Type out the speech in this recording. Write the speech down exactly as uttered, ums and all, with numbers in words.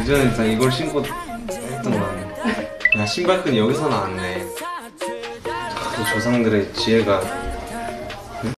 이전에 다 이걸 신고 했던 거네. 야, 신발끈이 여기서 나왔네. 그 조상들의 지혜가